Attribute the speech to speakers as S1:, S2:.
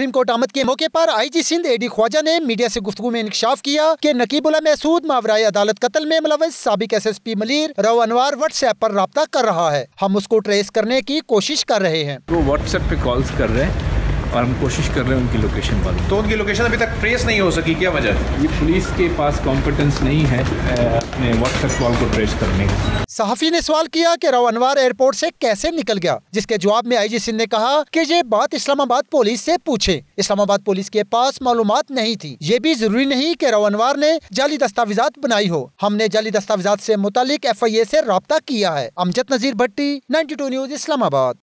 S1: Supreme court आमद के मौके पर IG सिंध AD ख्वाजा ने मीडिया से गुफ्तगू में इंकशाफ किया कि नकीब उल्लाह महसूद मावराए अदालत कत्ल में मुलव्वस साबिक SSP मलीर रव अनवार व्हाट्सएप पर राब्ता कर रहा है। हम उसको ट्रेस करने की कोशिश कर रहे हैं।
S2: वो व्हाट्सएप पे कॉल्स कर रहे हैं और हम कोशिश कर रहे हैं उनकी लोकेशन पर।
S3: तो उनकी लोकेशन अभी तक ट्रेस नहीं हो सकी, क्या वजह है?
S2: ये पुलिस के पास कॉम्पिटेंस नहीं है अपने व्हाट्सएप कॉल को ट्रेस करने का।
S1: सहाफी ने सवाल किया कि रव अनवार एयरपोर्ट से कैसे निकल गया, जिसके जवाब में IG सिंध ने कहा कि ये बात इस्लामाबाद पुलिस से पूछे। इस्लामाबाद पुलिस के पास मालूमात नहीं थी। ये भी जरूरी नहीं कि रव अनवार ने जाली दस्तावेजात बनाई हो। हमने जाली दस्तावेजात से मुतालिक FIA से राब्ता किया है। अमजद नजीर भट्टी, 92 न्यूज़ इस्लामाबाद।